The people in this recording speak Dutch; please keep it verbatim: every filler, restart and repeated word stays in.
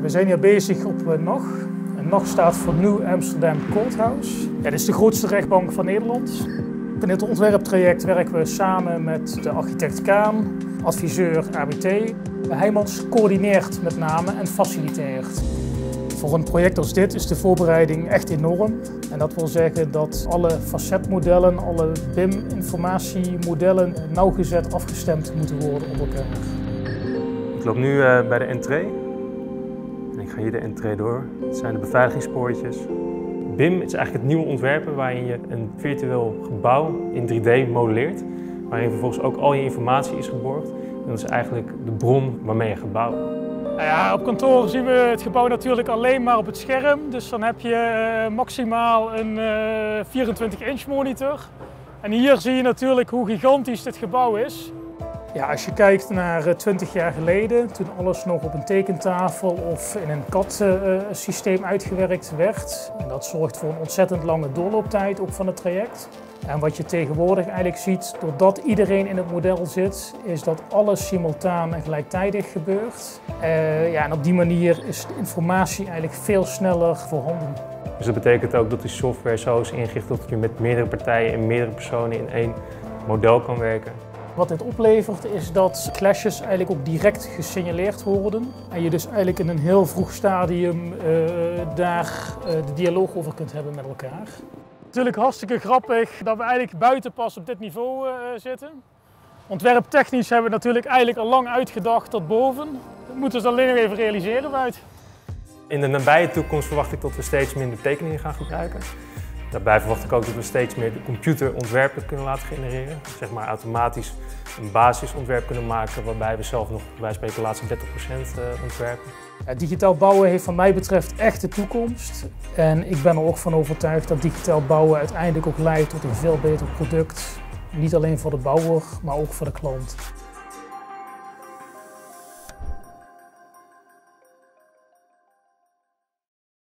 We zijn hier bezig op N A G. N A G staat voor New Amsterdam Courthouse. Ja, dit is de grootste rechtbank van Nederland. In dit ontwerptraject werken we samen met de architect Kaan, adviseur A B T. Heijmans coördineert met name en faciliteert. Voor een project als dit is de voorbereiding echt enorm. En dat wil zeggen dat alle facetmodellen, alle B I M-informatiemodellen nauwgezet afgestemd moeten worden op elkaar. Ik loop nu uh, bij de entree. En ik ga hier de entree door. Het zijn de beveiligingspoortjes. B I M is eigenlijk het nieuwe ontwerpen waarin je een virtueel gebouw in drie D modelleert. Waarin vervolgens ook al je informatie is geborgd. En dat is eigenlijk de bron waarmee je gaat bouwen. Nou ja, op kantoor zien we het gebouw natuurlijk alleen maar op het scherm. Dus dan heb je uh, maximaal een uh, vierentwintig inch monitor. En hier zie je natuurlijk hoe gigantisch dit gebouw is. Ja, als je kijkt naar twintig jaar geleden, toen alles nog op een tekentafel of in een C A D-systeem uitgewerkt werd. En dat zorgt voor een ontzettend lange doorlooptijd ook van het traject. En wat je tegenwoordig eigenlijk ziet, doordat iedereen in het model zit, is dat alles simultaan en gelijktijdig gebeurt. Uh, ja, en op die manier is de informatie eigenlijk veel sneller voorhanden. Dus dat betekent ook dat die software zo is ingericht dat je met meerdere partijen en meerdere personen in één model kan werken. Wat dit oplevert is dat clashes eigenlijk ook direct gesignaleerd worden. En je dus eigenlijk in een heel vroeg stadium uh, daar uh, de dialoog over kunt hebben met elkaar. Natuurlijk hartstikke grappig dat we eigenlijk buiten pas op dit niveau uh, zitten. Ontwerptechnisch hebben we natuurlijk eigenlijk al lang uitgedacht tot boven. Dat moeten we dus alleen nog even realiseren buiten. In de nabije toekomst verwacht ik dat we steeds minder tekeningen gaan gebruiken. Daarbij verwacht ik ook dat we steeds meer de computerontwerpen kunnen laten genereren. Zeg maar automatisch een basisontwerp kunnen maken waarbij we zelf nog bij spreken de laatste dertig procent ontwerpen. Ja, digitaal bouwen heeft wat mij betreft echt de toekomst. En ik ben er ook van overtuigd dat digitaal bouwen uiteindelijk ook leidt tot een veel beter product. Niet alleen voor de bouwer, maar ook voor de klant.